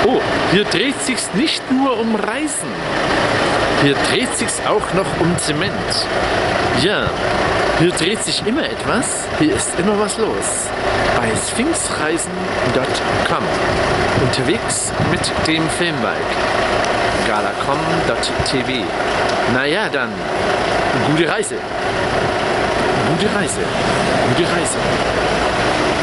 Oh, hier dreht sich's nicht nur um Reisen. Hier dreht sich's auch noch um Zement. Ja, hier dreht sich immer etwas. Hier ist immer was los. Bei sphinxreisen.com. Unterwegs mit dem Filmbike. galacom.tv. Naja, dann. Gute Reise. Gute Reise. Gute Reise.